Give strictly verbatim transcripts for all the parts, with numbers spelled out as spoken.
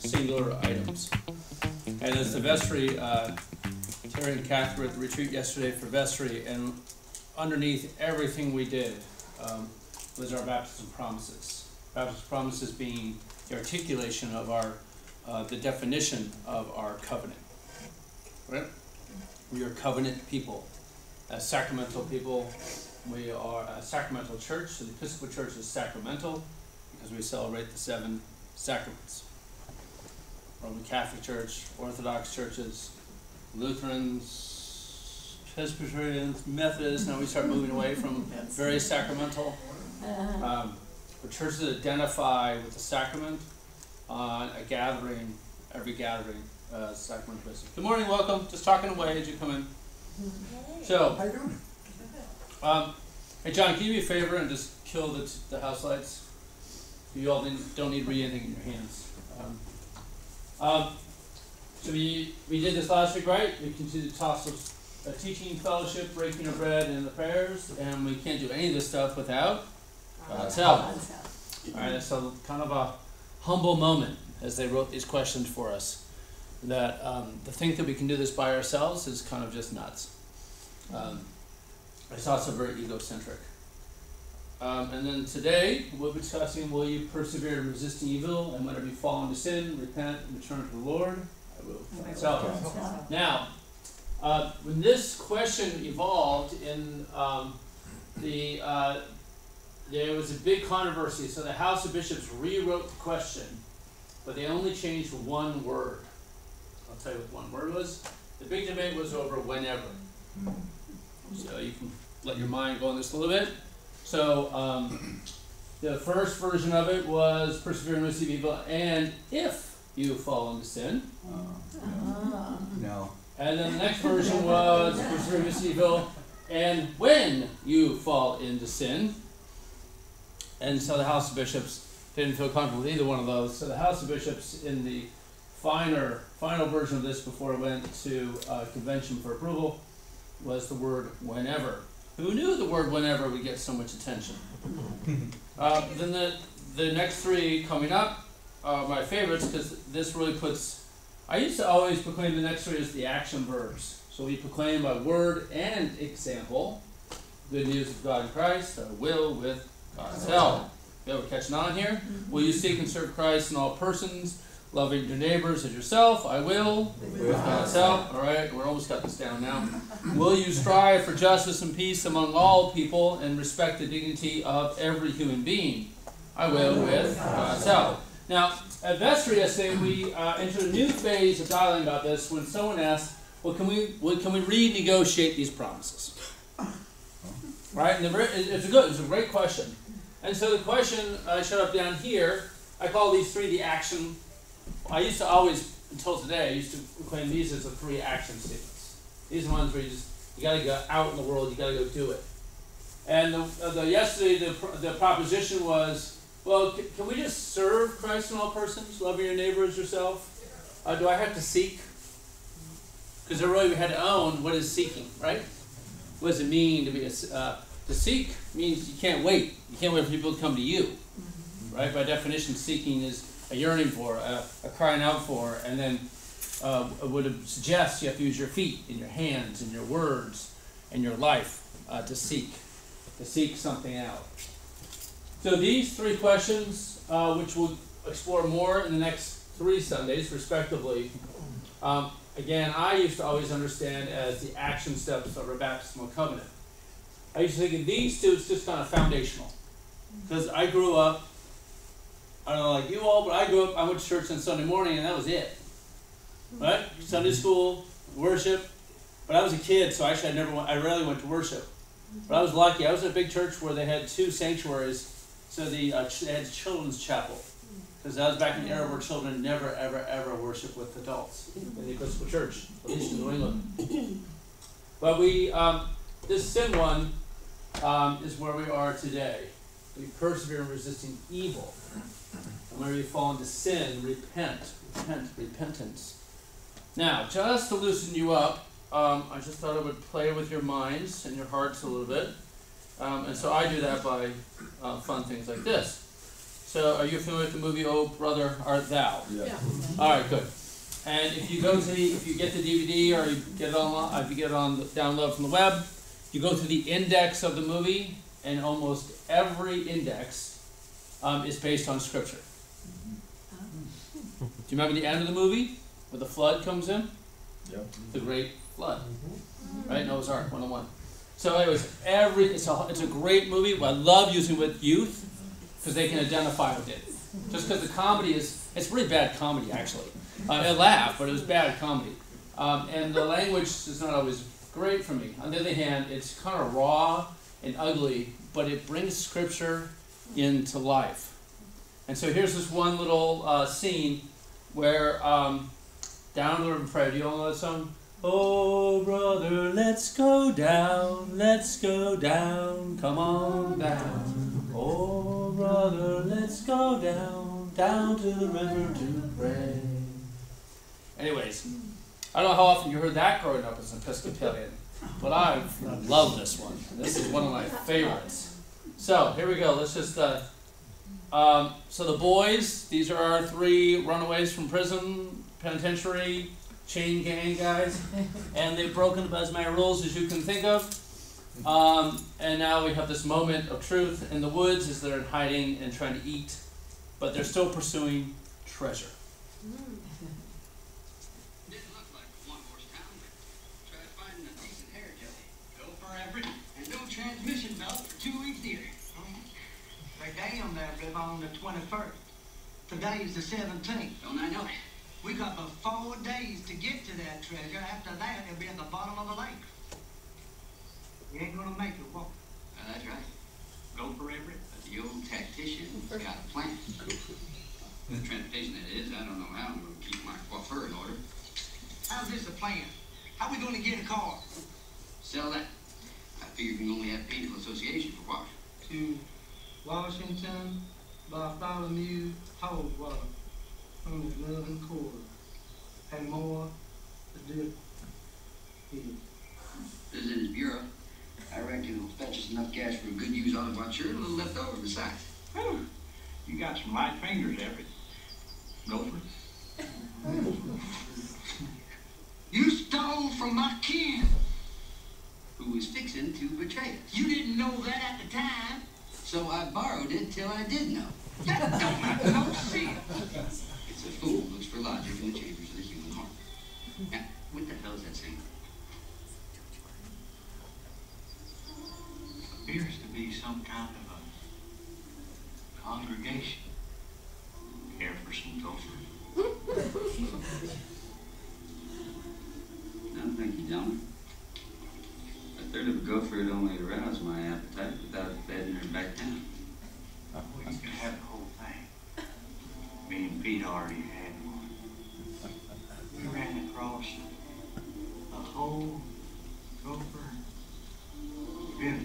singular items. And it's the vestry, uh, Terry and Catherine were at the retreat yesterday for vestry, and underneath everything we did um, was our baptism promises. Baptism promises being the articulation of our, uh, the definition of our covenant. Right? We are covenant people. As sacramental people, we are a sacramental church. So the Episcopal Church is sacramental because we celebrate the seven sacraments. Roman Catholic Church, Orthodox churches, Lutherans, Presbyterians, Methodists. Now we start moving away from very sacramental. Um, the churches identify with the sacrament on a gathering, every gathering, uh, sacrament visit. Good morning, welcome. Just talking away as you come in. So, How you doing? Um, hey John, can you do me a favor and just kill the, the house lights? You all didn't, don't need to read anything in your hands. Um, um, so we we did this last week, right? We continued to toss of uh, teaching, fellowship, breaking of bread, and the prayers, and we can't do any of this stuff without God's help. All right, so kind of a humble moment as they wrote these questions for us. That um, to think that we can do this by ourselves is kind of just nuts. Um, it's also very egocentric. Um, and then today, we'll be discussing, will you persevere in resisting evil, and whenever you fall into sin, repent and return to the Lord? I will. So, now, uh, when this question evolved in um, the, uh, there was a big controversy, so the House of Bishops rewrote the question, but they only changed one word. I'll tell you what one word was. The big debate was over whenever. So you can let your mind go on this a little bit. So um, the first version of it was persevere in resisting evil, and if you fall into sin. Uh, no. And then the next version was persevere in resisting evil, and when you fall into sin. And so the House of Bishops didn't feel comfortable with either one of those. So the House of Bishops, in the finer, final version of this before it went to uh, convention for approval, was the word whenever. Who knew the word whenever would get so much attention? Uh, then the the next three coming up are my favorites, because this really puts, I used to always proclaim the next three as the action verbs. So we proclaim by word and example, good news of God in Christ, our will with God's help. You ever catching on here? Will you seek and serve Christ in all persons, loving your neighbors as yourself? I will, with God's help. All right, we're almost got this down now. Will you strive for justice and peace among all people and respect the dignity of every human being? I will, with God's help. Now, at vestry yesterday, we uh, entered a new phase of dialogue about this when someone asked, well, can we, well, can we renegotiate these promises? Right? And the, it's a good, it's a great question. And so the question I uh, showed up down here, I call these three the action. I used to always, until today, I used to proclaim these as the three action statements. These are the ones where you just, you got to go out in the world, you got to go do it. And the, uh, the yesterday, the, the proposition was, well, can, can we just serve Christ in all persons, loving your neighbor as yourself? Uh, do I have to seek? Because really we had to own what is seeking, right? What does it mean to be a, uh, to seek means you can't wait. You can't wait for people to come to you, right? By definition, seeking is a yearning for, a, a crying out for, and then uh, would suggest you have to use your feet and your hands and your words and your life uh, to seek, to seek something out. So these three questions, uh, which we'll explore more in the next three Sundays, respectively, um, again, I used to always understand as the action steps of our baptismal covenant. I used to think of these two as just kind of foundational, because I grew up, I don't know like you all, but I grew up, I went to church on Sunday morning and that was it. Right? Sunday school, worship. But I was a kid, so actually I never went, I rarely went to worship. But I was lucky. I was in a big church where they had two sanctuaries, so the, uh, they had children's chapel. Because that was back in the era where children never, ever, ever worship with adults in the Episcopal Church, at least in New England. But we, um, this sin one um, is where we are today. We persevere in resisting evil. And whenever you fall into sin, repent. Repent. Repentance. Now, just to loosen you up, um, I just thought I would play with your minds and your hearts a little bit. Um, and so I do that by uh, fun things like this. So are you familiar with the movie Oh Brother Art Thou? Yeah. Yeah. All right, good. And if you go to the, if you get the D V D or you get it on, if you get it on the download from the web, you go to the index of the movie, and almost every index um, is based on scripture. Do you remember the end of the movie where the flood comes in? Yep. The great flood, right? Noah's Ark, one oh one. So anyways, every it's a it's a great movie. I love using it with youth because they can identify with it. Just because the comedy is it's really bad comedy actually. Uh, I laugh, but it was bad comedy, um, and the language is not always great for me. On the other hand, it's kind of raw and ugly, but it brings scripture into life. And so here's this one little uh, scene where um, down the river prayer. Do you all know that song? Oh brother, let's go down, let's go down, come on down. Oh brother, let's go down, down to the river to pray. Anyways, I don't know how often you heard that growing up as an Episcopalian, but I love this one. This is one of my favorites. So here we go. Let's just. Uh, um, so the boys. These are our three runaways from prison, penitentiary, chain gang guys, and they've broken about as many rules as you can think of. Um, and now we have this moment of truth in the woods as they're hiding and trying to eat, but they're still pursuing treasure. Didn't look like a one-horse town, but try finding a decent hair jelly. Go for every and no transmission belt for two weeks either. They damn that river on the twenty-first. Today is the seventeenth. Don't I know it? We got about four days to get to that treasure. After that, it'll be at the bottom of the lake. We ain't gonna make it walk. Uh, that's right. Go for every. But the old tactician's got a plan. The transportation that is, I don't know how I'm going to keep my coiffeur in order. How's this a plan? How we gonna get a car? Sell that. I figure you can only have painful association for water. To Washington, Bartholomew, Hogwater, from his loving quarter, and more to do here. This is in his bureau. I reckon it'll fetch us enough cash for a good used auto watch shirt and a little left over besides. Whew. You got some light fingers, Everett. Go for it. You stole from my kin. Who was fixing to betray us. You didn't know that at the time. So I borrowed it till I did know. That don't make no sense. It's a fool who looks for logic in the chambers of the human heart. Now, what the hell is that saying? Appears to be some kind of a congregation. Care for some gophers? No, thank you, gentlemen. A third of a gopher would only arouse my appetite without bedding her back down. Well, you can have the whole thing. Me and Pete already had one. We ran across a whole gopher village.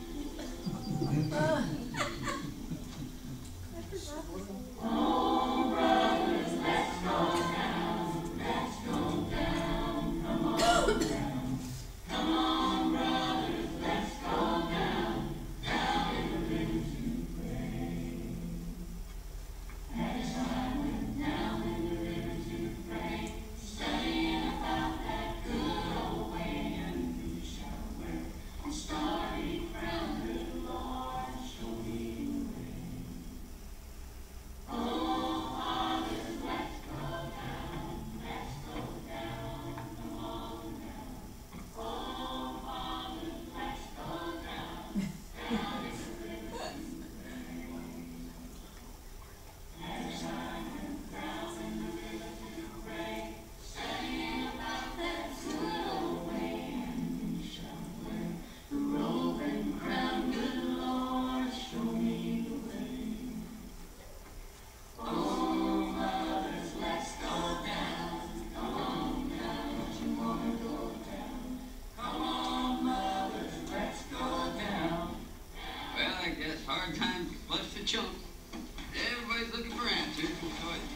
Everybody's looking for answers. Go ahead.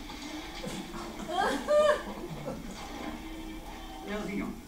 How's he going?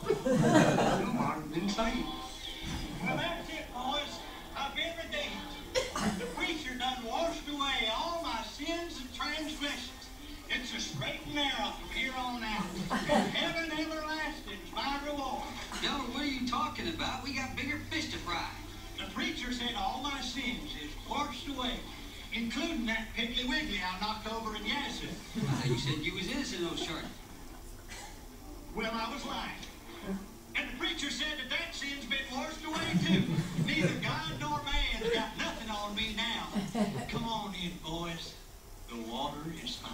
You might have been saved. Well, that's it, boys. I've been redeemed. The preacher done washed away all my sins and transgressions. It's a straight and narrow from here on out. And heaven everlasting's my reward. Delbert, what are you talking about? We got bigger fish to fry. The preacher said all my sins is washed away, including that Piggly Wiggly I knocked over in Yazoo. Uh, you said you was innocent, old shark. Well, I was lying. And the preacher said that that sin's been washed away too. Neither God nor man's got nothing on me now. Come on in, boys. The water is fine.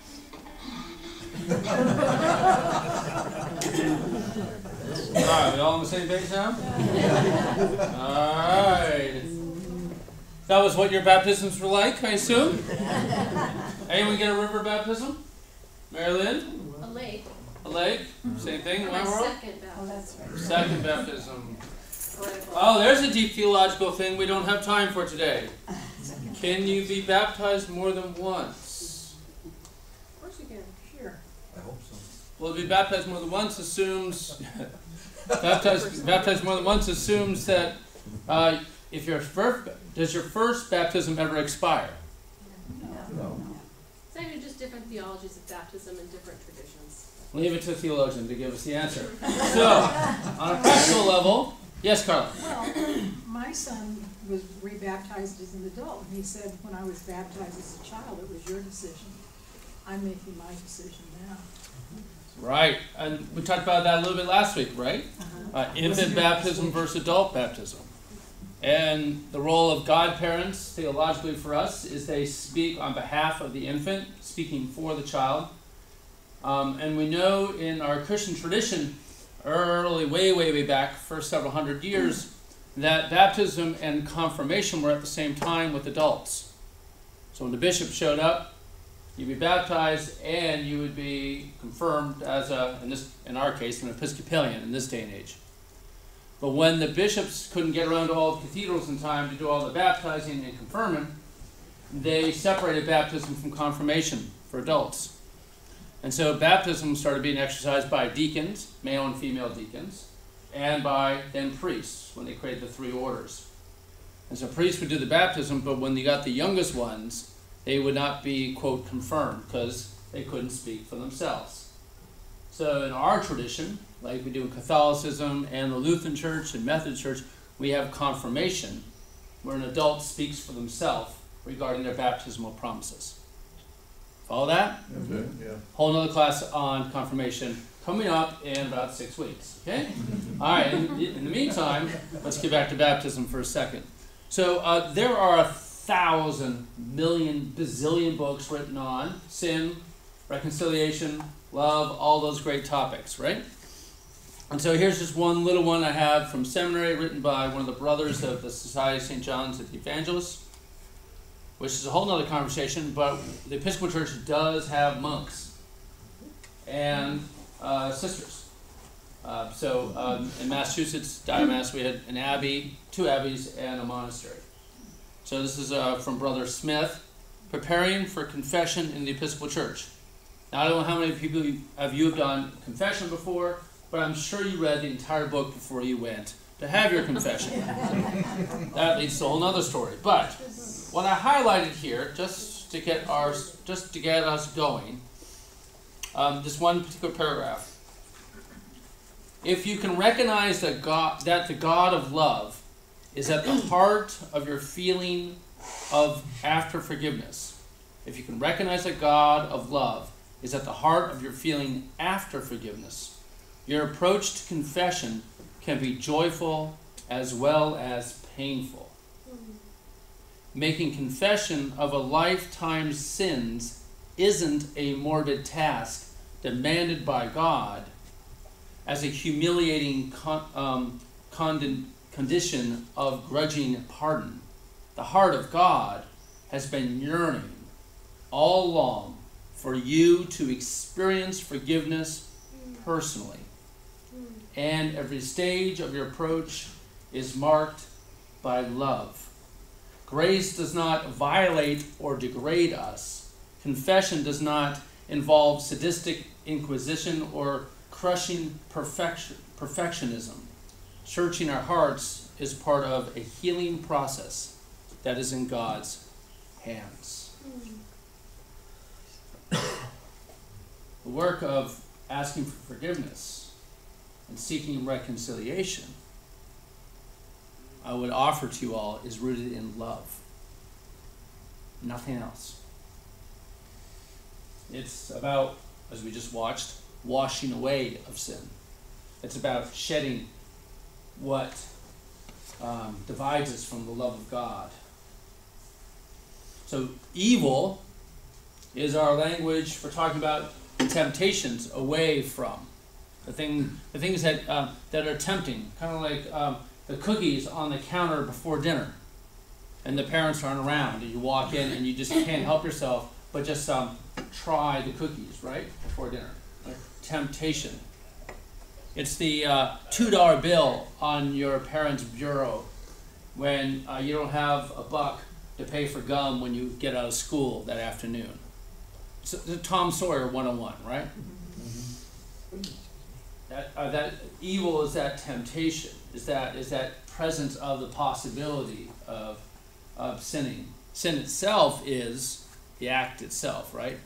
Alright, we all on the same page now? Alright. That was what your baptisms were like, I assume? Anyone get a river baptism? Mary Lynn? A lake. A lake? Same thing in my My world? second baptism. Oh, that's right. Second baptism. Or I Oh, there's a deep theological thing we don't have time for today. Can you be baptized more than once? Of course you can. Sure. I hope so. Well, to be baptized more than once assumes baptized baptized more than once assumes that uh, if your first does your first baptism ever expire? No. It's actually just different theologies of baptism and different traditions. Leave it to a theologian to give us the answer. So, on a practical level, yes, Carla. Well, my son was rebaptized as an adult, and he said, when I was baptized as a child, it was your decision. I'm making my decision now. Right, and we talked about that a little bit last week, right? Uh-huh. Uh, infant baptism versus adult baptism. And the role of godparents, theologically for us, is they speak on behalf of the infant, speaking for the child. Um, and we know in our Christian tradition, early, way, way, way back, for several hundred years, that baptism and confirmation were at the same time with adults. So when the bishop showed up, you'd be baptized and you would be confirmed as a, in this, in our case, an Episcopalian in this day and age. But when the bishops couldn't get around to all the cathedrals in time to do all the baptizing and confirming, they separated baptism from confirmation for adults. And so baptism started being exercised by deacons, male and female deacons, and by then priests when they created the three orders. And so priests would do the baptism, but when you got the youngest ones, they would not be, quote, confirmed because they couldn't speak for themselves. So in our tradition, like we do in Catholicism and the Lutheran Church and Methodist Church, we have confirmation where an adult speaks for themselves regarding their baptismal promises. Follow that? Okay, yeah. Whole nother class on confirmation coming up in about six weeks. Okay? All right, in, in the meantime, let's get back to baptism for a second. So uh, there are a thousand, million, bazillion books written on sin, reconciliation, love, all those great topics, right? And so here's just one little one I have from seminary written by one of the brothers of the Society of Saint John's of the Evangelists, which is a whole other conversation, but the Episcopal Church does have monks and uh, sisters. Uh, so um, in Massachusetts, Diocese, we had an abbey, two abbeys, and a monastery. So this is uh, from Brother Smith, Preparing for Confession in the Episcopal Church. Now, I don't know how many people of you have done confession before, but I'm sure you read the entire book before you went to have your confession. That leads to a whole other story. But what I highlighted here, just to get our, just to get us going, um, this one particular paragraph. If you can recognize that God, that the God of love is at the heart of your feeling of after forgiveness. If you can recognize that God of love is at the heart of your feeling after forgiveness, your approach to confession can be joyful as well as painful. Making confession of a lifetime's sins isn't a morbid task demanded by God as a humiliating con um, condemnation condition of grudging pardon. The heart of God has been yearning all along for you to experience forgiveness personally. And every stage of your approach is marked by love. Grace does not violate or degrade us. Confession does not involve sadistic inquisition or crushing perfection, perfectionism. Searching our hearts is part of a healing process that is in God's hands. The work of asking for forgiveness and seeking reconciliation, I would offer to you all, is rooted in love. Nothing else. It's about, as we just watched, washing away of sin. It's about shedding what um, divides us from the love of God. So evil is our language for talking about temptations away from the thing, the things that uh, that are tempting, kind of like um, the cookies on the counter before dinner, and the parents aren't around, and you walk in and you just can't help yourself but just um, try the cookies right before dinner. Like temptation. It's the uh, two dollar bill on your parents' bureau when uh, you don't have a buck to pay for gum when you get out of school that afternoon. It's the Tom Sawyer one oh one, right? Mm-hmm. That, uh, that evil is that temptation, is that is that presence of the possibility of, of sinning. Sin itself is the act itself, right?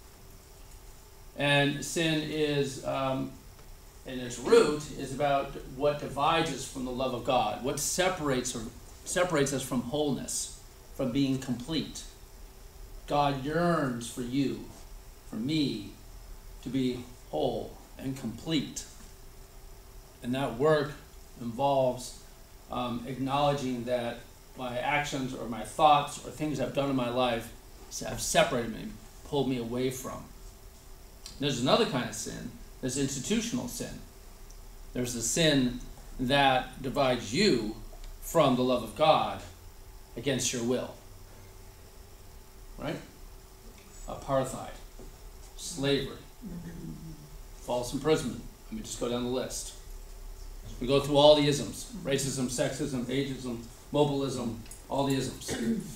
And sin is, um, in its root, is about what divides us from the love of God, what separates or separates us from wholeness, from being complete. God yearns for you, for me, to be whole and complete. And that work involves um, acknowledging that my actions or my thoughts or things I've done in my life have separated me, pulled me away from. There's another kind of sin. There's institutional sin. There's the sin that divides you from the love of God against your will. Right? Apartheid, slavery, false imprisonment. Let me just go down the list. We go through all the isms: racism, sexism, ageism, mobilism, all the isms.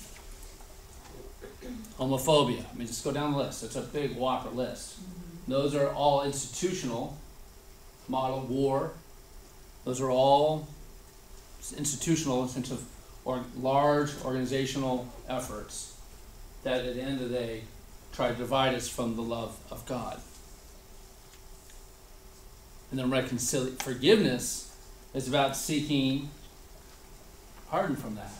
Homophobia. I mean, just go down the list. It's a big whopper list. Those are all institutional. Model war. Those are all institutional in sense of or large organizational efforts that at the end of the day try to divide us from the love of God. And then reconciliation, forgiveness is about seeking pardon from that.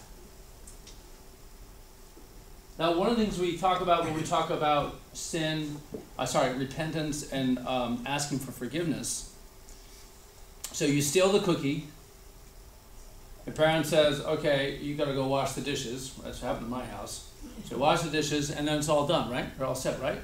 Now, one of the things we talk about when we talk about sin, uh, sorry, repentance and um, asking for forgiveness. So you steal the cookie. Your parent says, okay, you got to go wash the dishes. That's what happened in my house. So wash the dishes, and then it's all done, right? They're all set, right?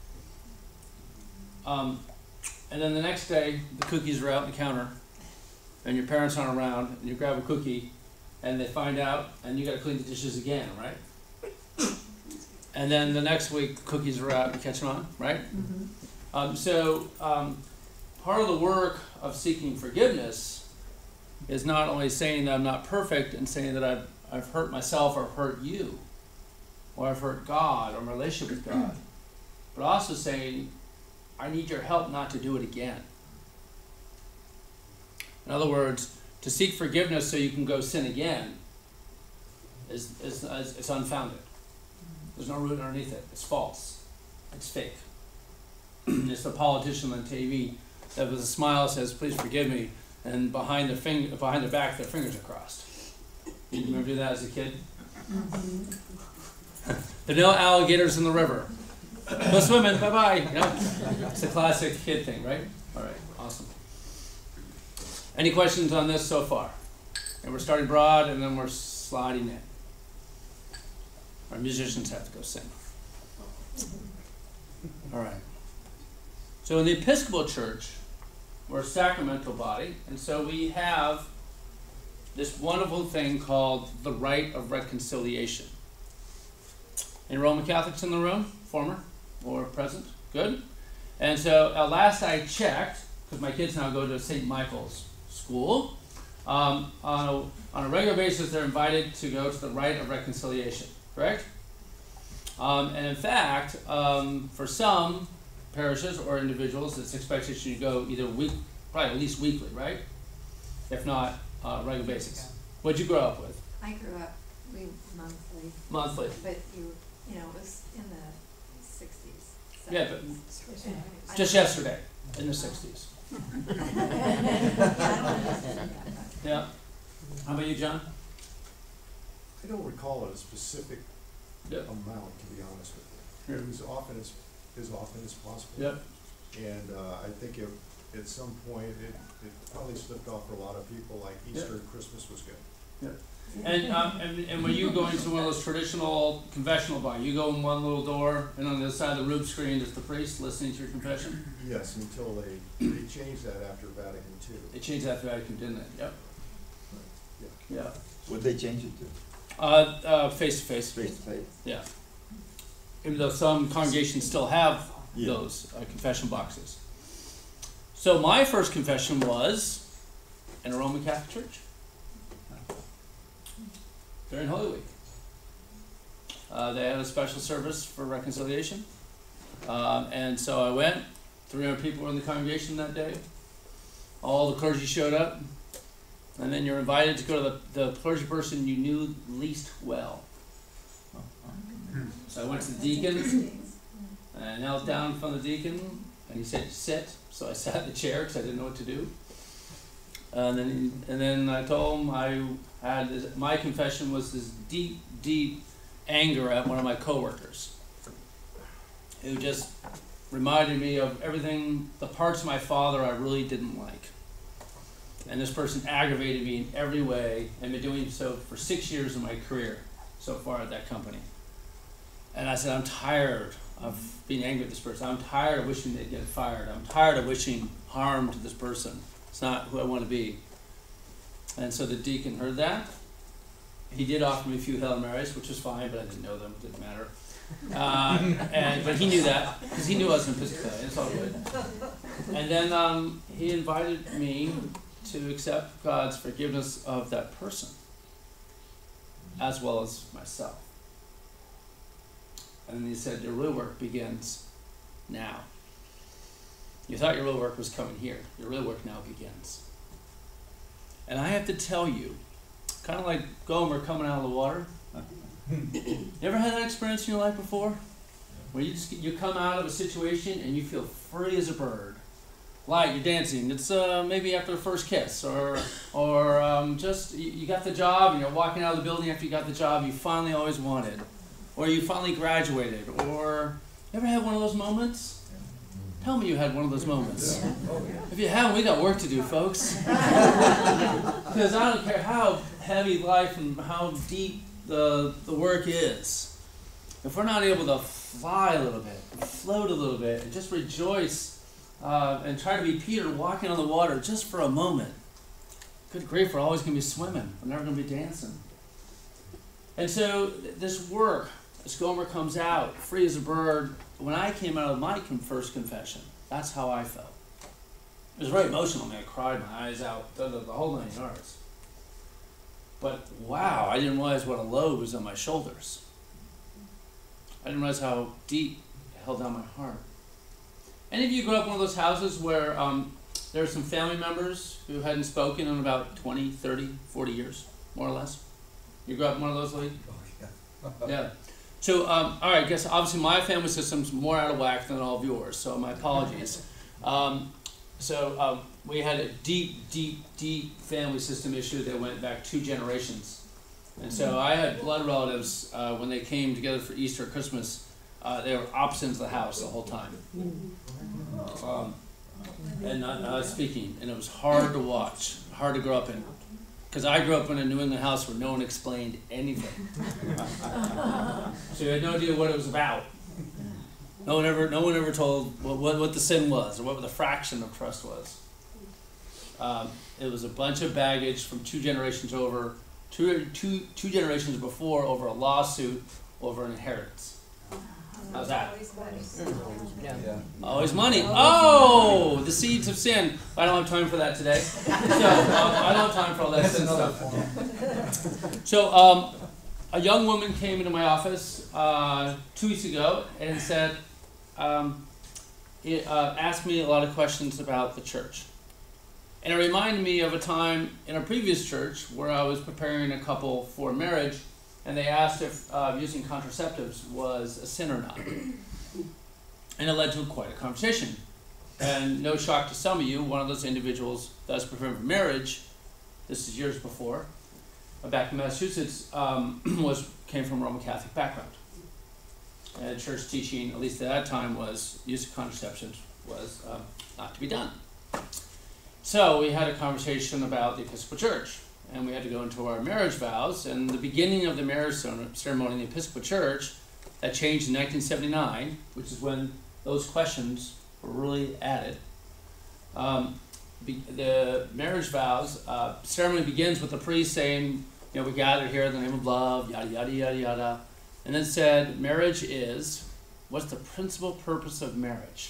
Um, and then the next day, the cookies are out on the counter, and your parents aren't around, and you grab a cookie, and they find out, and you got to clean the dishes again, right? And then the next week, the cookies are out, you catch them on, right? Mm-hmm. Um, so um, part of the work of seeking forgiveness is not only saying that I'm not perfect and saying that I've, I've hurt myself or hurt you, or I've hurt God or my relationship with God, but also saying, I need your help not to do it again. In other words, to seek forgiveness so you can go sin again is, is, is it's unfounded. There's no root underneath it. It's false. It's fake. It's the politician on T V that with a smile says, please forgive me, and behind their, finger, behind their back, their fingers are crossed. You remember doing that as a kid? Mm-hmm. There are no alligators in the river. No swimming, bye-bye. You know? It's a classic kid thing, right? All right, awesome. Any questions on this so far? And we're starting broad, and then we're sliding in. Our musicians have to go sing. All right. So in the Episcopal Church, we're a sacramental body, and so we have this wonderful thing called the rite of reconciliation. Any Roman Catholics in the room? Former or present? Good. And so uh, last I checked, because my kids now go to Saint Michael's School, um, on, a, on a regular basis they're invited to go to the rite of reconciliation. Correct? Um, and in fact, um, for some parishes or individuals, it's expected you go either week, probably at least weekly, right? If not, uh, regular basis. What'd you grow up with? I grew up, we monthly, Monthly. but you, you know, it was in the sixties. Yeah, but I just don't- yesterday, in the sixties. Yeah, I don't understand that, but- Yeah. How about you, John? I don't recall a specific Yep. amount, to be honest with you. It was often as, as often as possible. Yep. And, uh, I think it, at some point, it, it probably slipped off for a lot of people, like Easter and Christmas was good. Yep. And, um, and, and when you go into one of those traditional confessional bar, you go in one little door, and on the other side of the room screen is the priest listening to your confession? Yes, until they, they changed that after Vatican Two. They changed that Vatican, didn't they? Yep. Yeah. Yeah. Would they change it to Uh, uh, face to face. face to face? Yeah. Even though some congregations still have Yeah. those uh, confession boxes. So my first confession was in a Roman Catholic church during Holy Week. Uh, they had a special service for reconciliation. Um, and so I went. three hundred people were in the congregation that day. All the clergy showed up. And then you're invited to go to the, the clergy person you knew least well. So I went to the deacon, and I knelt down in front of the deacon, and he said, sit. So I sat in the chair because I didn't know what to do. And then, he, and then I told him I had this, my confession was this deep, deep anger at one of my coworkers, who just reminded me of everything, the parts of my father I really didn't like. And this person aggravated me in every way, and been doing so for six years of my career so far at that company. And I said, I'm tired of being angry at this person. I'm tired of wishing they'd get fired. I'm tired of wishing harm to this person. It's not who I want to be. And so the deacon heard that. He did offer me a few Hail Marys, which was fine, but I didn't know them. It didn't matter. Uh, and but he knew that, because he knew I was an Episcopalian. It's all good. And then um, he invited me to accept God's forgiveness of that person, as well as myself. And then he said, your real work begins now. You thought your real work was coming here. Your real work now begins. And I have to tell you, kind of like Gomer coming out of the water. You ever had that experience in your life before? Where you just you come out of a situation and you feel free as a bird. Light, you're dancing. It's uh, maybe after the first kiss, or or um, just you, you got the job and you're walking out of the building after you got the job you finally always wanted, or you finally graduated, or you ever had one of those moments? Tell me you had one of those moments. If you haven't, we got work to do, folks. Because I don't care how heavy life and how deep the the work is. If we're not able to fly a little bit, float a little bit, and just rejoice. Uh, and try to be Peter walking on the water just for a moment. Good grief, we're always going to be swimming. We're never going to be dancing. And so th- this work, as Gomer comes out, free as a bird, when I came out of my con- first confession, that's how I felt. It was very emotional. I mean, I cried my eyes out, the, the, the whole nine yards. But wow, I didn't realize what a load was on my shoulders. I didn't realize how deep it held down my heart. Any of you grew up in one of those houses where um, there were some family members who hadn't spoken in about twenty, thirty, forty years, more or less? You grew up in one of those, Lee? Oh, yeah. Yeah. So, um, all right, I guess obviously my family system's more out of whack than all of yours, so my apologies. Um, so um, we had a deep, deep, deep family system issue that went back two generations. And so I had blood relatives uh, when they came together for Easter or Christmas. Uh, they were opposite ends of the house the whole time. Um, and not, not speaking, and it was hard to watch, hard to grow up in. Because I grew up in a New England house where no one explained anything. So you had no idea what it was about. No one ever, no one ever told what, what, what the sin was, or what the fraction of trust was. Um, it was a bunch of baggage from two generations over, two, two, two generations before, over a lawsuit over an inheritance. How's that? Yeah. Always money. Oh, the seeds of sin. I don't have time for that today. So um, I don't have time for all that sin stuff. So um, a young woman came into my office uh, two weeks ago and said, um, it, uh, asked me a lot of questions about the church. And it reminded me of a time in a previous church where I was preparing a couple for marriage, and they asked if uh, using contraceptives was a sin or not. And it led to quite a conversation. And no shock to some of you, one of those individuals that was preparing for marriage, this is years before, back in Massachusetts, um, was came from a Roman Catholic background. And church teaching, at least at that time, was use of contraception was um, not to be done. So we had a conversation about the Episcopal Church, and we had to go into our marriage vows. And the beginning of the marriage ceremony in the Episcopal Church, that changed in nineteen seventy-nine, which is when those questions were really added. Um, be, the marriage vows uh, ceremony begins with the priest saying, you know, we gather here in the name of love, yada, yada, yada, yada. And then said, marriage is, what's the principal purpose of marriage?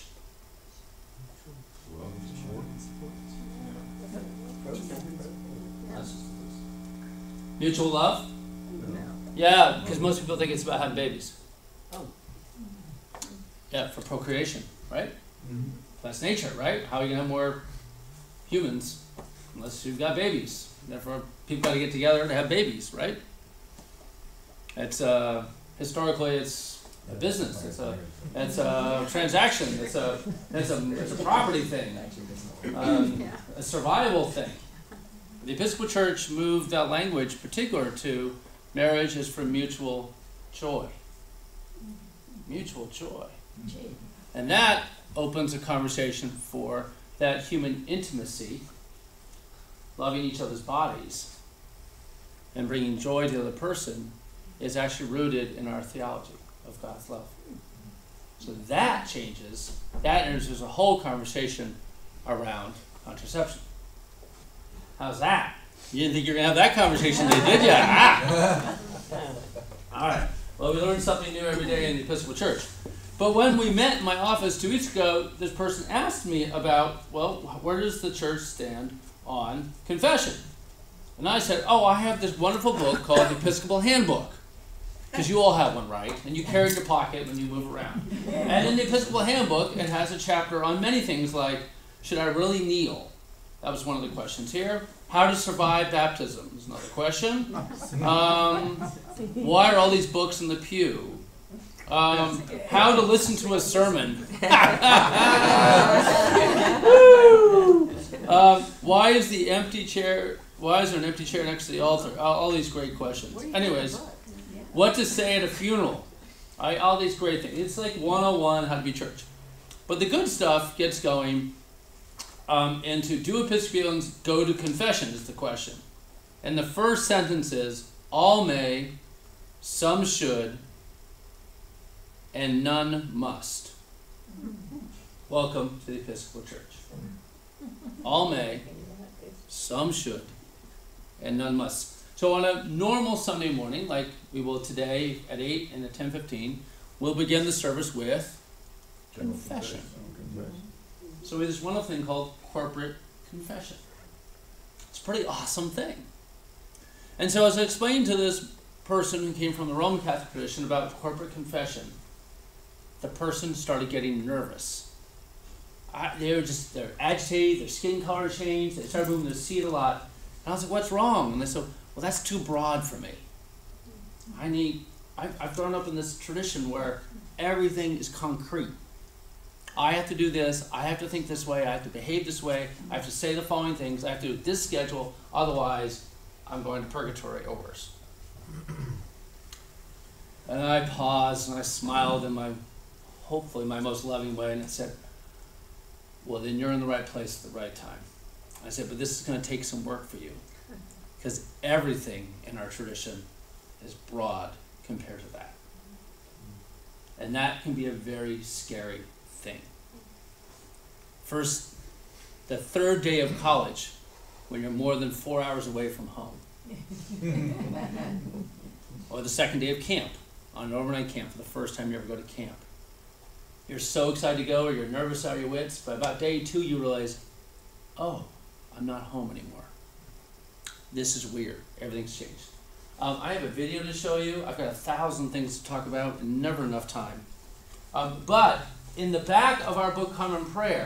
Mutual love? Yeah, because most people think it's about having babies. Oh. Yeah, for procreation, right? Mm-hmm. That's nature, right? How are you going to have more humans unless you've got babies? Therefore, people got to get together to have babies, right? It's uh, historically it's a business. It's a it's a transaction. It's a it's a it's a property thing. Um, a survival thing. The Episcopal Church moved that language particular to marriage is for mutual joy. Mutual joy. And that opens a conversation for that human intimacy, loving each other's bodies, and bringing joy to the other person is actually rooted in our theology of God's love. So that changes, that enters a whole conversation around contraception. How's that? You didn't think you were going to have that conversation today, did you? Ah! All right. Well, we learn something new every day in the Episcopal Church. But when we met in my office two weeks ago, this person asked me about, well, where does the church stand on confession? And I said, oh, I have this wonderful book called the Episcopal Handbook. Because you all have one, right? And you carry it in your pocket when you move around. And in the Episcopal Handbook, it has a chapter on many things like, should I really kneel? That was one of the questions here. How to survive baptism is another question. Um, why are all these books in the pew? Um, how to listen to a sermon. um, why is the empty chair, why is there an empty chair next to the altar? All, all these great questions. Anyways, what to say at a funeral. I, all these great things. It's like one oh one how to be church. But the good stuff gets going um, into do Episcopalians go to confession is the question. And the first sentence is, all may, some should, and none must. Welcome to the Episcopal Church. All may, some should, and none must. So on a normal Sunday morning, like we will today at eight and at ten fifteen, we'll begin the service with confession. So there's one other thing called corporate confession. It's a pretty awesome thing. And so as I explained to this person who came from the Roman Catholic tradition about corporate confession, the person started getting nervous. I, they were just, they're agitated, their skin color changed, they started moving their seat a lot. And I was like, what's wrong? And they said, well, that's too broad for me. I need, I've, I've grown up in this tradition where everything is concrete. I have to do this, I have to think this way, I have to behave this way, I have to say the following things, I have to do this schedule, otherwise I'm going to purgatory or worse. And I paused and I smiled in my, hopefully my most loving way, and I said, well, then you're in the right place at the right time. I said, but this is going to take some work for you, because everything in our tradition is broad compared to that. And that can be a very scary thing. First, the third day of college, when you're more than four hours away from home. Or the second day of camp, on an overnight camp for the first time you ever go to camp. You're so excited to go, or you're nervous out of your wits, but about day two you realize, oh, I'm not home anymore. This is weird. Everything's changed. Um, I have a video to show you. I've got a thousand things to talk about and never enough time. Um, but in the back of our book, Common Prayer,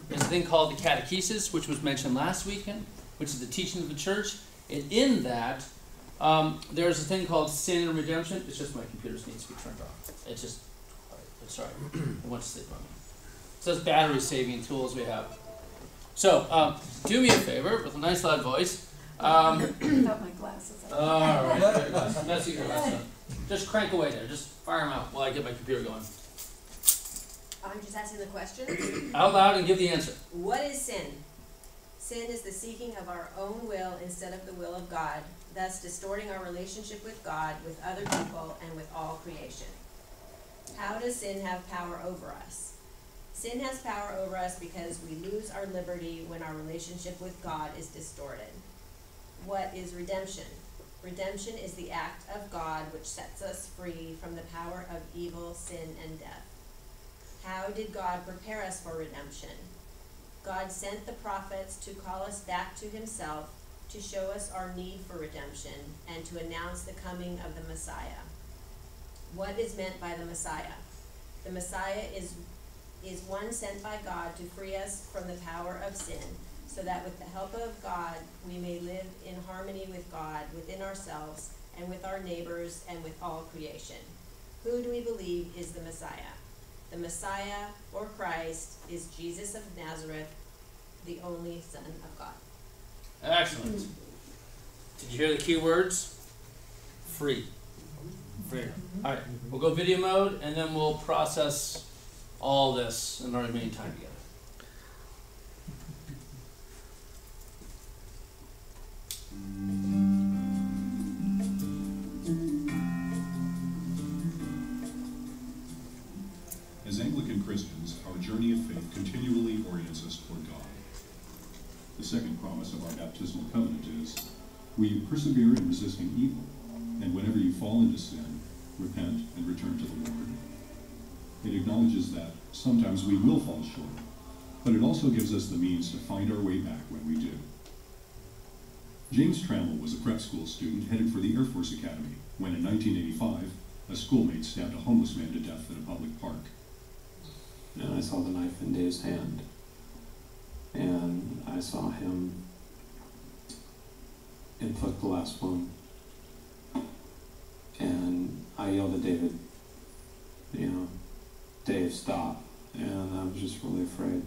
is a thing called the catechesis, which was mentioned last weekend, which is the teaching of the church. And in that, um, there's a thing called sin and redemption. It's just my computer needs to be turned off. It's just, sorry, it wants to sleep on me. So it's battery saving tools we have. So, um, do me a favor with a nice loud voice. Um, Without my glasses. I- all right, that's, that's your glasses. Just crank away there. Just fire them out while I get my computer going. I'm just asking the question. Out loud and give the answer. What is sin? Sin is the seeking of our own will instead of the will of God, thus distorting our relationship with God, with other people, and with all creation. How does sin have power over us? Sin has power over us because we lose our liberty when our relationship with God is distorted. What is redemption? Redemption is the act of God which sets us free from the power of evil, sin, and death. How did God prepare us for redemption? God sent the prophets to call us back to himself, to show us our need for redemption, and to announce the coming of the Messiah. What is meant by the Messiah? The Messiah is, is one sent by God to free us from the power of sin, so that with the help of God, we may live in harmony with God, within ourselves, and with our neighbors, and with all creation. Who do we believe is the Messiah? The Messiah, or Christ, is Jesus of Nazareth, the only Son of God. Excellent. Did you hear the key words? Free. Free. All right, we'll go video mode, and then we'll process all this in our remaining time together. As Anglican Christians, our journey of faith continually orients us toward God. The second promise of our baptismal covenant is, will you persevere in resisting evil, and whenever you fall into sin, repent and return to the Lord. It acknowledges that sometimes we will fall short, but it also gives us the means to find our way back when we do. James Trammell was a prep school student headed for the Air Force Academy when in nineteen eighty-five, a schoolmate stabbed a homeless man to death at a public park. And I saw the knife in Dave's hand, and I saw him inflict the last wound. And I yelled at David, you know, Dave, stop. And I was just really afraid.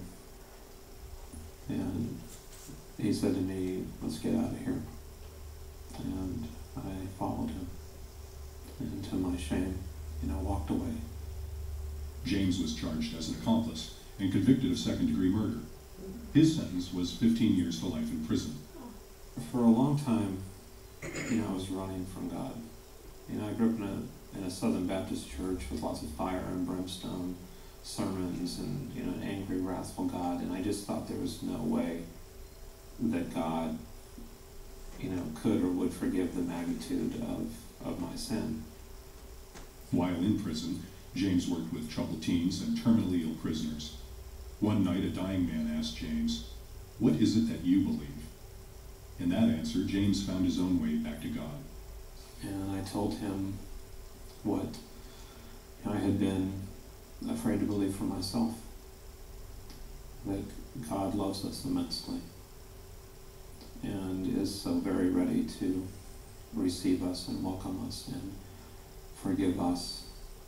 And he said to me, let's get out of here. And I followed him. And to my shame, you know, walked away. James was charged as an accomplice and convicted of second-degree murder. His sentence was fifteen years to life in prison. For a long time, you know, I was running from God. You know, I grew up in a, in a Southern Baptist church with lots of fire and brimstone sermons and, you know, an angry, wrathful God, and I just thought there was no way that God, you know, could or would forgive the magnitude of, of my sin. While in prison, James worked with troubled teens and terminally ill prisoners. One night, a dying man asked James, what is it that you believe? In that answer, James found his own way back to God. And I told him what I had been afraid to believe for myself, that God loves us immensely and is so very ready to receive us and welcome us and forgive us.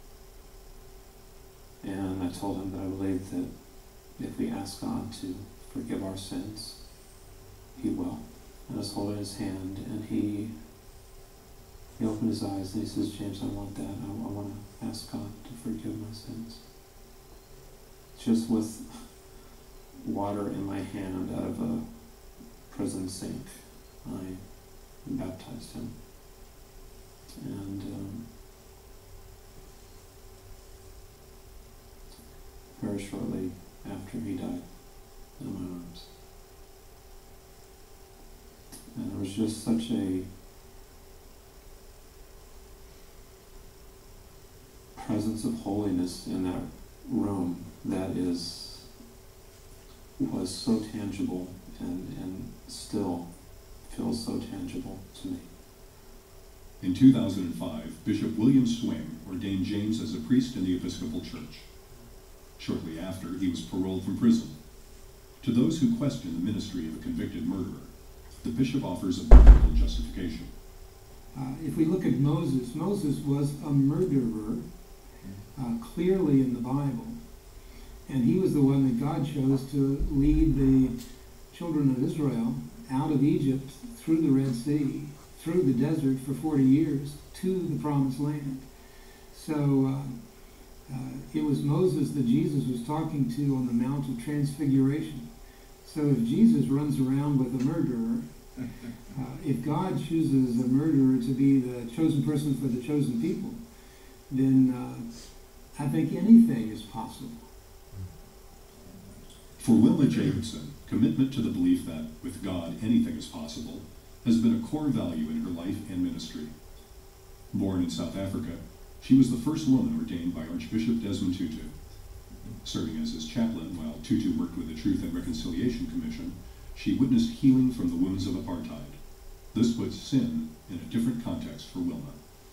And I told him that I believed that if we ask God to forgive our sins, he will. And I was holding his hand, and he he opened his eyes and he says, James, I want that. I, I want to ask God to forgive my sins. Just with water in my hand out of a prison sink, I baptized him. And um, very shortly after, he died in my arms. And there was just such a presence of holiness in that room that is was so tangible and, and still feels so tangible to me. In two thousand five, Bishop William Swing ordained James as a priest in the Episcopal Church. Shortly after, he was paroled from prison. To those who question the ministry of a convicted murderer, the bishop offers a biblical justification. Uh, if we look at Moses, Moses was a murderer, uh, clearly in the Bible. And he was the one that God chose to lead the children of Israel out of Egypt, through the Red Sea, through the desert for forty years, to the Promised Land. So uh, uh, it was Moses that Jesus was talking to on the Mount of Transfiguration. So if Jesus runs around with a murderer, uh, if God chooses a murderer to be the chosen person for the chosen people, then uh, I think anything is possible. For Wilma Jacobson, commitment to the belief that, with God, anything is possible, has been a core value in her life and ministry. Born in South Africa, she was the first woman ordained by Archbishop Desmond Tutu. Serving as his chaplain while Tutu worked with the Truth and Reconciliation Commission, she witnessed healing from the wounds of apartheid. This puts sin in a different context for Wilma.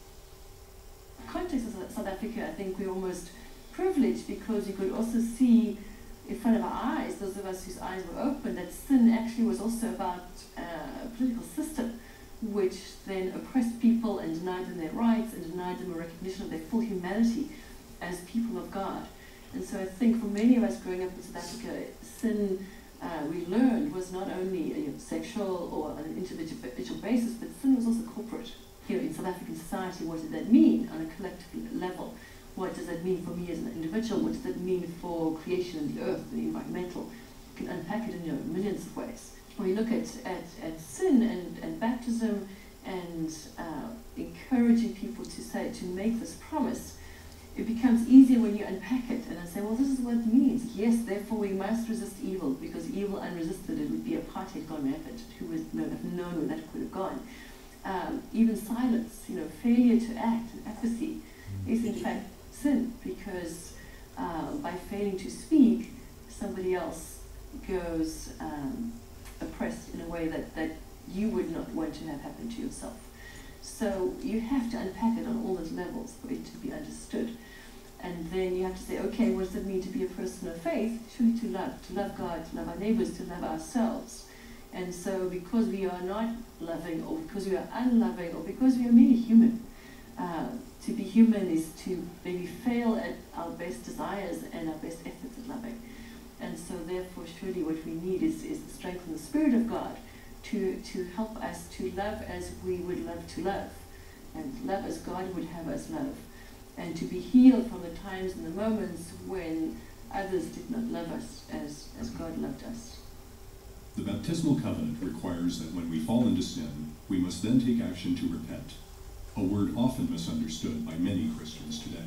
The context of South Africa, I think we're almost privileged because you could also see in front of our eyes, those of us whose eyes were open, that sin actually was also about uh, a political system which then oppressed people and denied them their rights and denied them a recognition of their full humanity as people of God. And so I think for many of us growing up in South Africa, sin uh, we learned was not only you know, sexual or on an individual basis, but sin was also corporate. You know, in South African society, what did that mean on a collective level? What does that mean for me as an individual? What does that mean for creation and the earth, the environmental? You can unpack it in you know, millions of ways. When we look at, at, at sin and, and baptism and uh, encouraging people to say, to make this promise, it becomes easier when you unpack it and I say, well, this is what it means. Yes, therefore we must resist evil, because evil unresisted, it would be apartheid gone rampant. Who would have known where that could have gone? Um, even silence, you know, failure to act and apathy is in fact sin, because uh, by failing to speak, somebody else goes um, oppressed in a way that, that you would not want to have happen to yourself. So you have to unpack it on all those levels for it to be understood. And then you have to say, okay, what does it mean to be a person of faith? Surely to love, to love God, to love our neighbors, to love ourselves. And so because we are not loving, or because we are unloving, or because we are merely human, uh, to be human is to maybe fail at our best desires and our best efforts at loving. And so therefore surely what we need is, is the strength and the Spirit of God to, to help us to love as we would love to love, and love as God would have us love, and to be healed from the times and the moments when others did not love us as, as God loved us. The baptismal covenant requires that when we fall into sin, we must then take action to repent, a word often misunderstood by many Christians today.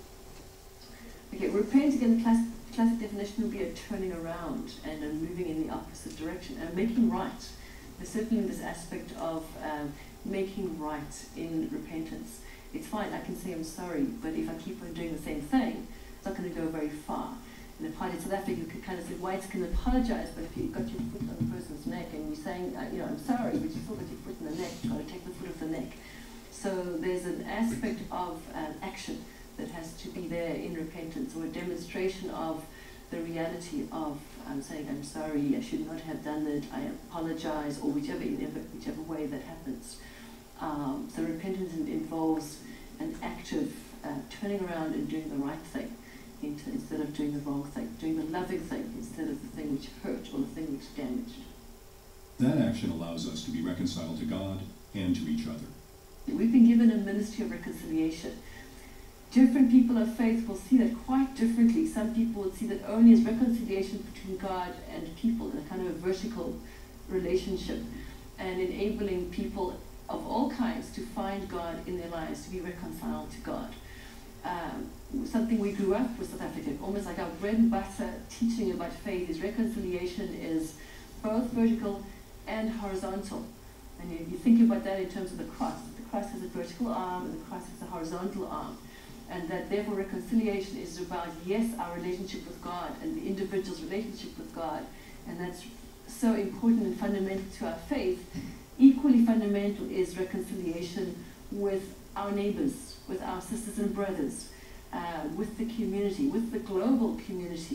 Okay, repent again, the classic, classic definition would be a turning around and a moving in the opposite direction and making right. There's certainly this aspect of um, making right in repentance. It's fine, I can say I'm sorry, but if I keep on doing the same thing, it's not going to go very far. In the part in South Africa, you could kind of say whites can apologize, but if you've got your foot on the person's neck and you're saying, uh, you know, I'm sorry, but you still got your foot in the neck, try to take the foot off the neck. So there's an aspect of um, action that has to be there in repentance, or a demonstration of the reality of um, saying, I'm sorry, I should not have done that, I apologize, or whichever, whichever way that happens. Um, so repentance involves an active uh, turning around and doing the right thing into, instead of doing the wrong thing, doing the loving thing instead of the thing which hurt or the thing which damaged. That action allows us to be reconciled to God and to each other. We've been given a ministry of reconciliation. Different people of faith will see that quite differently. Some people will see that only as reconciliation between God and people in a kind of a vertical relationship, and enabling people of all kinds to find God in their lives, to be reconciled to God. Um, something we grew up with South Africa, almost like our bread and butter teaching about faith is reconciliation is both vertical and horizontal. And if you think about that in terms of the cross, the cross has a vertical arm and the cross has a horizontal arm. And that therefore reconciliation is about, yes, our relationship with God and the individual's relationship with God. And that's so important and fundamental to our faith. Equally fundamental is reconciliation with our neighbors, with our sisters and brothers, uh, with the community, with the global community.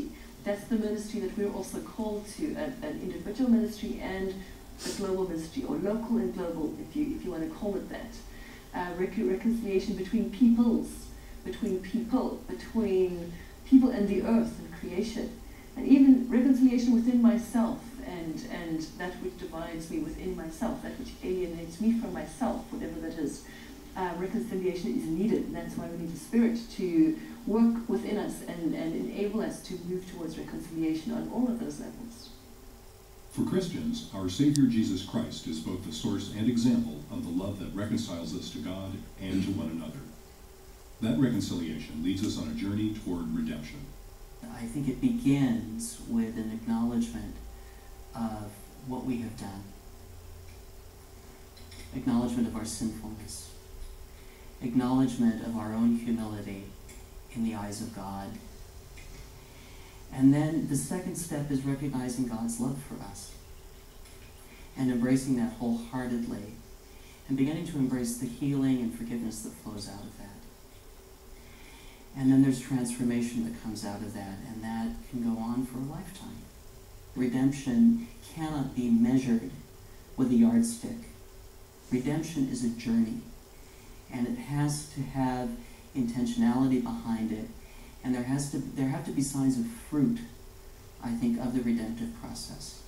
That's the ministry that we're also called to, an, an individual ministry and a global ministry, or local and global, if you if you want to call it that. Uh, rec- reconciliation between peoples, between people, between people and the earth and creation, and even reconciliation within myself, and and that which divides me within myself, that which alienates me from myself, whatever that is. Uh, reconciliation is needed, and that's why we need the Spirit to work within us and, and enable us to move towards reconciliation on all of those levels. For Christians, our Savior Jesus Christ is both the source and example of the love that reconciles us to God and to one another. That reconciliation leads us on a journey toward redemption. I think it begins with an acknowledgement of what we have done, acknowledgement of our sinfulness, acknowledgement of our own humility in the eyes of God. And then the second step is recognizing God's love for us and embracing that wholeheartedly and beginning to embrace the healing and forgiveness that flows out of that. And then there's transformation that comes out of that, and that can go on for a lifetime. Redemption cannot be measured with a yardstick. Redemption is a journey, and it has to have intentionality behind it, and there has to there have to be signs of fruit, I think, of the redemptive process.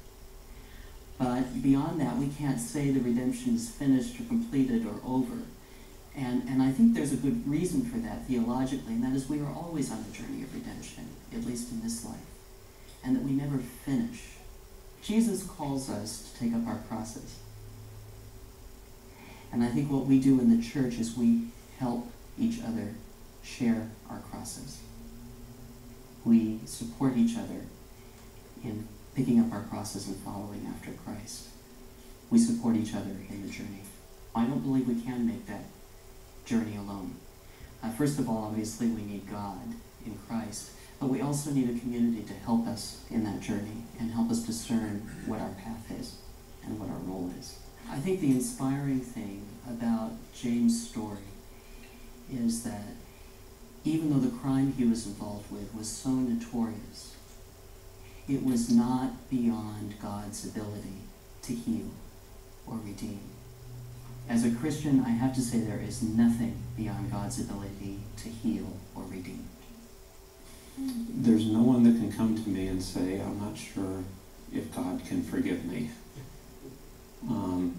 But beyond that, we can't say the redemption is finished or completed or over. And, and I think there's a good reason for that theologically, and that is we are always on the journey of redemption, at least in this life, and that we never finish. Jesus calls us to take up our crosses. And I think what we do in the church is we help each other share our crosses. We support each other in picking up our crosses and following after Christ. We support each other in the journey. I don't believe we can make that journey alone. Uh, first of all, obviously, we need God in Christ, but we also need a community to help us in that journey and help us discern what our path is and what our role is. I think the inspiring thing about James' story is that even though the crime he was involved with was so notorious, it was not beyond God's ability to heal or redeem. As a Christian, I have to say there is nothing beyond God's ability to heal or redeem. There's no one that can come to me and say, I'm not sure if God can forgive me. Um,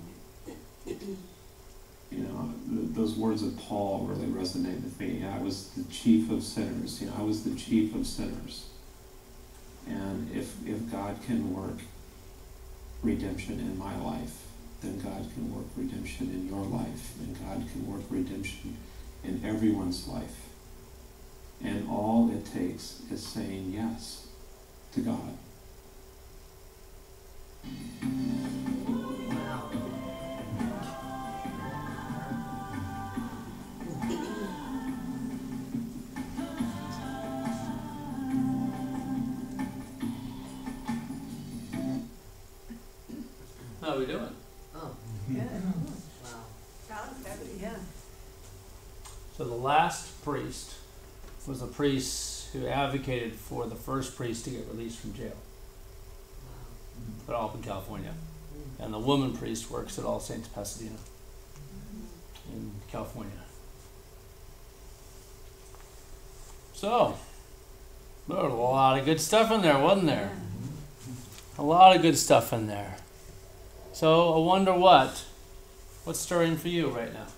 you know, th- those words of Paul really resonate with me. I was the chief of sinners. You know, I was the chief of sinners. And if if God can work redemption in my life, then God can work redemption in your life, and God can work redemption in everyone's life. And all it takes is saying yes to God. How are we doing? Oh, good. Wow. That was heavy. Yeah. So the last priest was a priest who advocated for the first priest to get released from jail. But all up in California. And the woman priest works at All Saints Pasadena in California. So, there was a lot of good stuff in there, wasn't there? A lot of good stuff in there. So, I wonder what? What's stirring for you right now?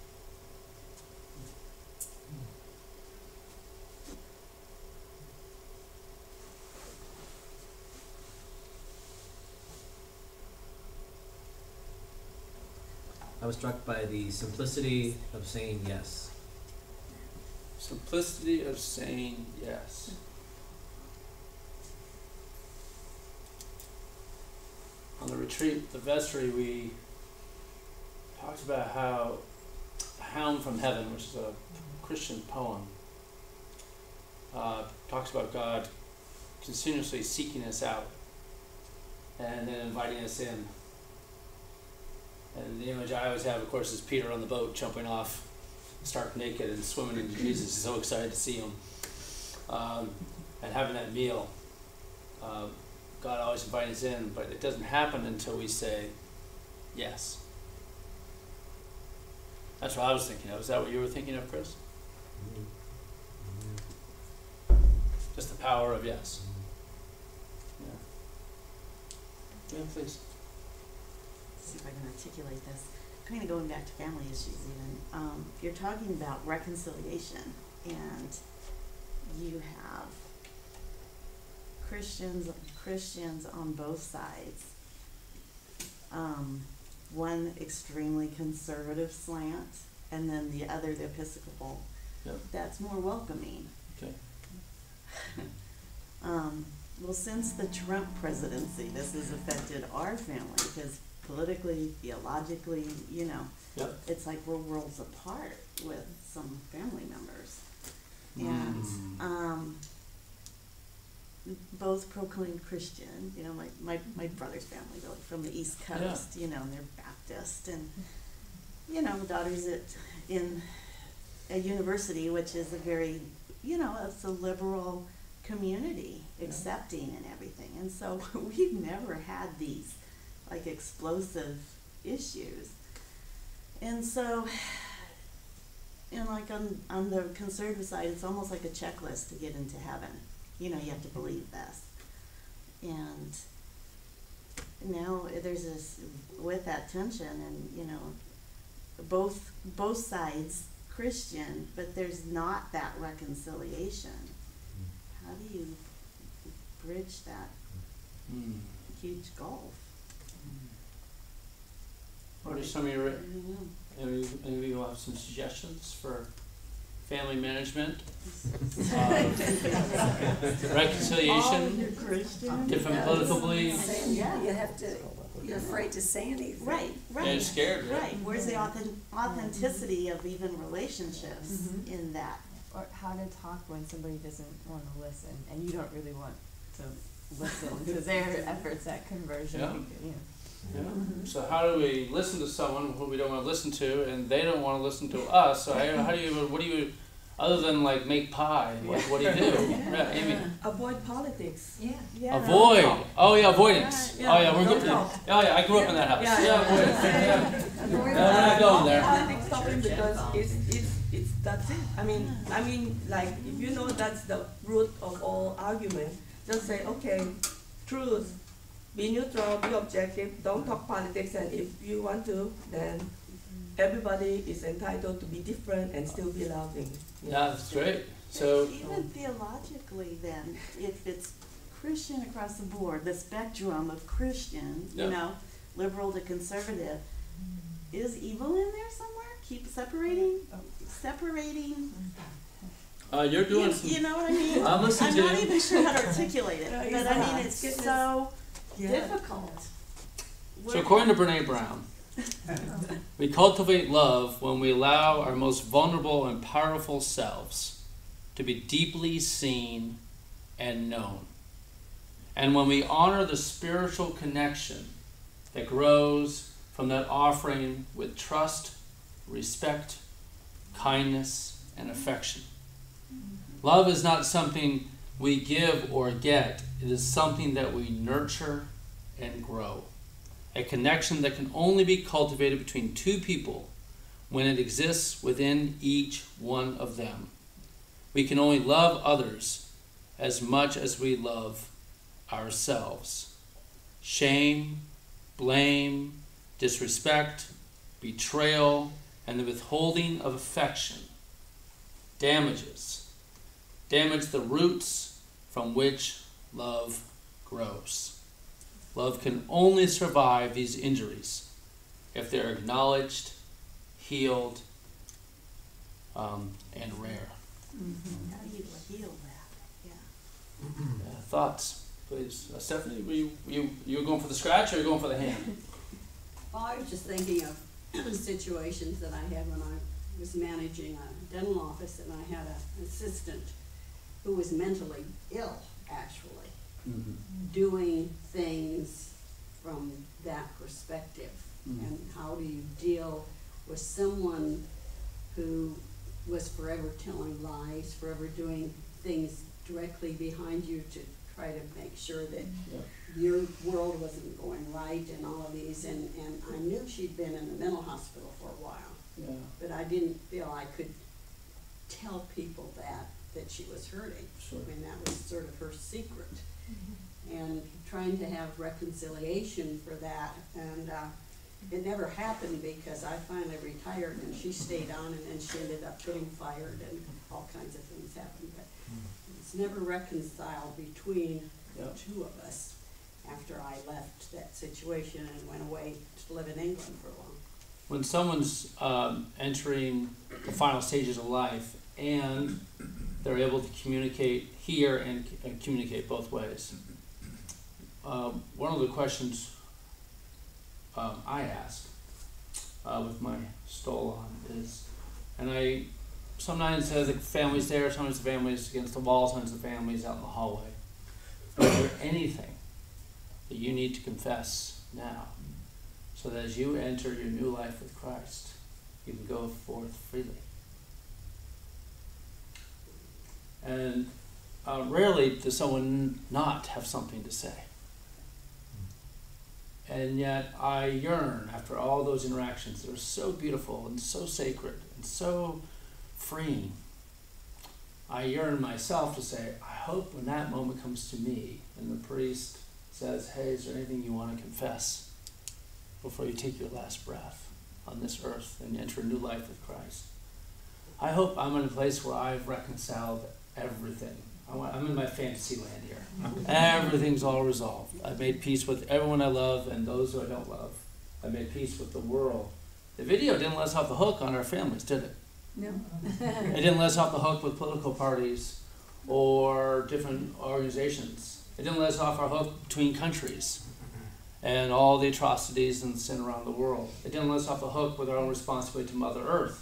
I was struck by the simplicity of saying yes. Simplicity of saying yes. On the retreat, the vestry, we talked about how A Hound from Heaven, which is a Christian poem, uh, talks about God continuously seeking us out and then inviting us in. And the image I always have, of course, is Peter on the boat jumping off, stark naked, and swimming into Jesus. He's so excited to see him. Um, and having that meal, uh, God always invites us in, but it doesn't happen until we say yes. That's what I was thinking of. Is that what you were thinking of, Chris? Just the power of yes. Yeah. Yeah, please. See if I can articulate this. Kind of going back to family issues even. Um, you're talking about reconciliation, and you have Christians Christians on both sides. Um, one extremely conservative slant, and then the other, the Episcopal, Yep. that's more welcoming. Okay. um, well, since the Trump presidency, this has affected our family because politically, theologically, you know, Yep. it's like we're worlds apart with some family members. Mm. And um, both proclaimed Christian, you know, my, my, my brother's family, really, from the East Coast, Yeah. you know, and they're Baptist. And, you know, daughter's at, in a university, which is a very, you know, it's a liberal community, Yeah. accepting and everything. And so we've never had these, like, explosive issues. And so, you know, like on, on the conservative side, it's almost like a checklist to get into heaven. You know, you have to believe this. And now there's this, with that tension, and, you know, both, both sides Christian, but there's not that reconciliation. How do you bridge that Mm. huge gulf? What are some of your, I don't know. any, any of you have some suggestions for family management? Uh, reconciliation, different political beliefs? Yeah, you have to, you're afraid to say anything. Right, right. Yeah, you're scared, right? Right, where's the authen- authenticity of even relationships Mhm. in that? Or how to talk when somebody doesn't want to listen, and you don't really want to listen to their efforts at conversion. Yeah. because, you know. Yeah. So how do we listen to someone who we don't want to listen to, and they don't want to listen to us? So how, how do you, what do you, other than like make pie, what, what do you do? Yeah, Amy. Avoid politics. Yeah. Yeah. Avoid. Oh yeah, avoidance. Yeah. Oh yeah, we're Don't good. talk. Oh yeah, I grew up in that house. Yeah, Yeah, yeah. avoidance. Yeah. No, we're not going there. Politics stopping because it's, it's, it's, that's it. I mean, I mean, like, if you know that's the root of all argument, just say, okay, truth, be neutral, be objective, don't talk politics, and if you want to, then everybody is entitled to be different and still be loving. Yeah, that's great. So Even theologically then, if it's Christian across the board, the spectrum of Christian, you Yeah. know, liberal to conservative, is evil in there somewhere? Keep separating, separating. uh, you're doing You, some. you know what I mean? I'm listening I'm to not you. even sure how to articulate it, No, but it's I not. mean, it's Goodness. so Yeah. difficult. So according to Brene Brown, we cultivate love when we allow our most vulnerable and powerful selves to be deeply seen and known. And when we honor the spiritual connection that grows from that offering with trust, respect, kindness, and affection. Love is not something we give or get. It is something that we nurture and grow. A connection that can only be cultivated between two people when it exists within each one of them. We can only love others as much as we love ourselves. Shame, blame, disrespect, betrayal, and the withholding of affection damages, damage the roots from which love grows. Love can only survive these injuries if they're acknowledged, healed, um, and rare. Mm-hmm. How do you heal that? Yeah. Uh, thoughts, please. Uh, Stephanie, were you, you, you were going for the scratch or were you going for the hand? Well, I was just thinking of situations that I had when I was managing a dental office, and I had an assistant who was mentally ill, actually, Mm-hmm. doing things from that perspective. Mhm. And how do you deal with someone who was forever telling lies, forever doing things directly behind you to try to make sure that your world wasn't going right and all of these, and, and I knew she'd been in the mental hospital for a while. Yeah. But I didn't feel I could tell people that, that she was hurting. Sure. I mean, that was sort of her secret. And trying to have reconciliation for that, and uh, it never happened because I finally retired and she stayed on, and then she ended up getting fired and all kinds of things happened. But it's never reconciled between Yep. the two of us after I left that situation and went away to live in England for a while. When someone's um, entering the final stages of life and they're able to communicate here and, and communicate both ways, um, one of the questions um, I ask uh, with my stole on is, and I sometimes uh, the family's there, sometimes the family's against the wall, sometimes the family's out in the hallway. Is there anything that you need to confess now, so that as you enter your new life with Christ, you can go forth freely? And uh, rarely does someone not have something to say. And yet I yearn after all those interactions that are so beautiful and so sacred and so freeing. I yearn myself to say, I hope when that moment comes to me and the priest says, hey, is there anything you want to confess before you take your last breath on this earth and enter a new life with Christ? I hope I'm in a place where I've reconciled everything. I want, I'm in my fantasy land here. Everything's all resolved. I've made peace with everyone I love and those who I don't love. I made peace with the world. The video didn't let us off the hook on our families, did it? No. It didn't let us off the hook with political parties or different organizations. It didn't let us off our hook between countries and all the atrocities and sin around the world. It didn't let us off the hook with our own responsibility to Mother Earth.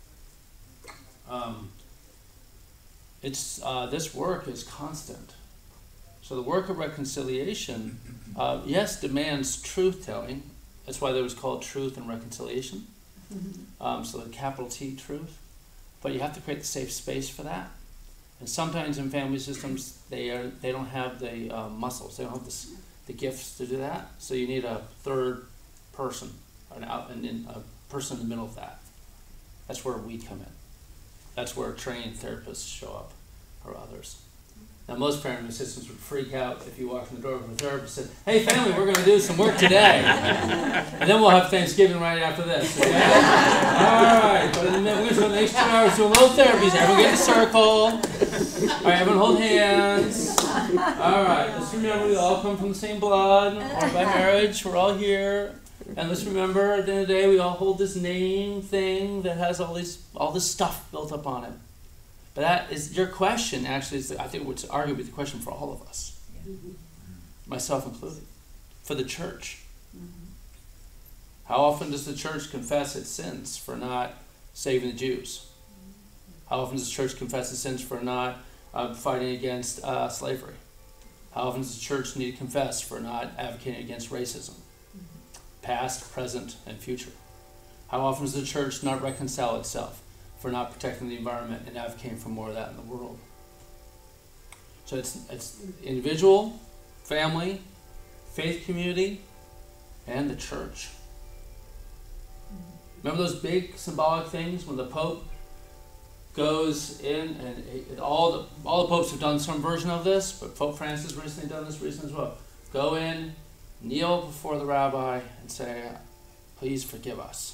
Um, it's uh, this work is constant. So the work of reconciliation, uh, yes, demands truth-telling. That's why there was called Truth and Reconciliation. Um, so the capital T, truth. But you have to create the safe space for that. And sometimes in family systems, they are they don't have the uh, muscles, they don't have the, the gifts to do that. So you need a third person, an out, and in a person in the middle of that. That's where we come in. That's where trained therapists show up, or others. Now, most family systems would freak out if you walked in the door with a therapist and said, hey, family, we're going to do some work today. And then we'll have Thanksgiving right after this. Okay? All right. But in the minute, we're going to spend the next two hours doing little therapies. Everyone get in a circle. All right, everyone hold hands. All right. Let's remember we all come from the same blood, or by marriage. We're all here. And let's remember, at the end of the day, we all hold this name thing that has all these all this stuff built up on it. But that is your question. Actually, is the, I think what's arguably the question for all of us, mm-hmm. myself included, for the church. Mm-hmm. How often does the church confess its sins for not saving the Jews? How often does the church confess its sins for not uh, fighting against uh, slavery? How often does the church need to confess for not advocating against racism, mm-hmm. past, present, and future? How often does the church not reconcile itself for not protecting the environment and advocating for more of that in the world? So it's it's individual, family, faith community, and the church. Remember those big symbolic things when the Pope goes in, and it, all the all the popes have done some version of this, but Pope Francis recently done this recently as well. Go in, kneel before the rabbi, and say, "Please forgive us."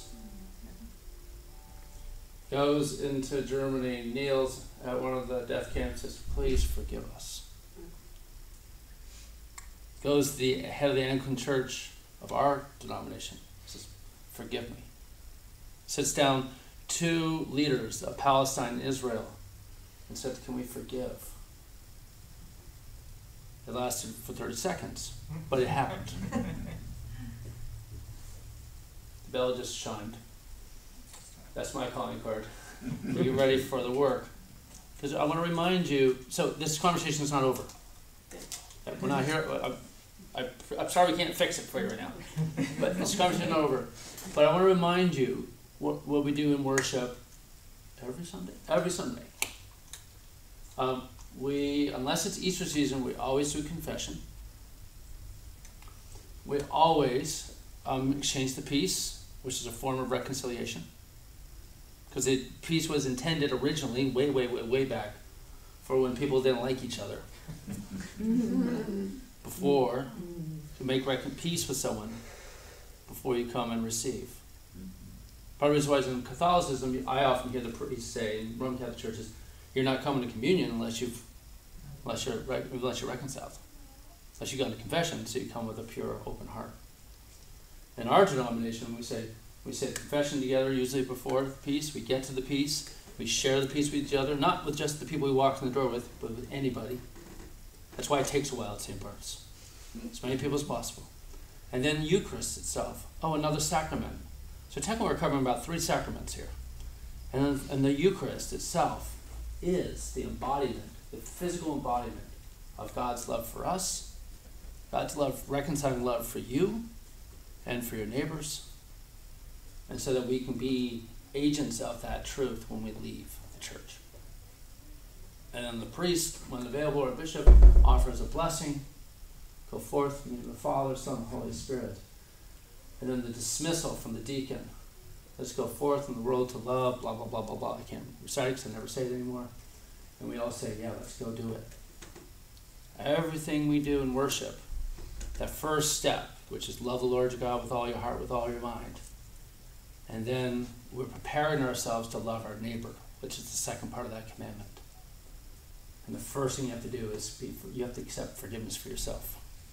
Goes into Germany, kneels at one of the death camps, says, "Please forgive us." Goes to the head of the Anglican Church of our denomination, says, "Forgive me." Sits down two leaders of Palestine and Israel and said, "Can we forgive?" It lasted for thirty seconds, but it happened. The bell just chimed. That's my calling card. Are you ready for the work? Because I want to remind you, so this conversation is not over. We're not here. I, I, I'm sorry we can't fix it for you right now. But this conversation is not over. But I want to remind you what, what we do in worship every Sunday. Every Sunday. Um, we, unless it's Easter season, we always do confession. We always um, exchange the peace, which is a form of reconciliation. Because the peace was intended originally, way, way, way, way back, for when people didn't like each other. Before, to make recon- peace with someone before you come and receive. Part of the reason why in Catholicism, I often hear the priest say in Roman Catholic churches, you're not coming to communion unless you've, unless you're unless you're reconciled, unless you go into confession, so you come with a pure, open heart. In our denomination, we say we say confession together, usually before the peace. We get to the peace, we share the peace with each other, not with just the people we walk in the door with, but with anybody. That's why it takes a while at Saint Bart's. As many people as possible. And then Eucharist itself. Oh, another sacrament. So technically we're covering about three sacraments here. And, then, and the Eucharist itself is the embodiment, the physical embodiment of God's love for us, God's love, reconciling love for you and for your neighbors, and so that we can be agents of that truth when we leave the church. And then the priest, when available, or bishop, offers a blessing. Go forth in the name of the Father, Son, and Holy Spirit. And then the dismissal from the deacon. Let's go forth in the world to love, blah, blah, blah, blah, blah. I can't recite it because I never say it anymore. And we all say, yeah, let's go do it. Everything we do in worship, that first step, which is love the Lord your God with all your heart, with all your mind. And then we're preparing ourselves to love our neighbor, which is the second part of that commandment. And the first thing you have to do is be, you have to accept forgiveness for yourself.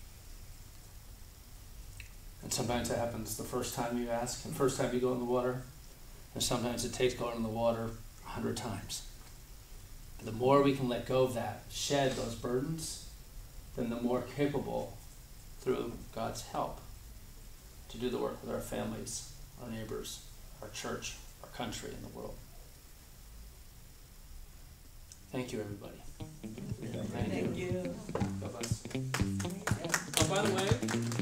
And sometimes that happens the first time you ask, and the first time you go in the water. And sometimes it takes going in the water a hundred times. But the more we can let go of that, shed those burdens, then the more capable, through God's help, to do the work with our families, our neighbors, our church, our country, and the world. Thank you, everybody. Thank, Thank you. you. God bless. Oh, by the way,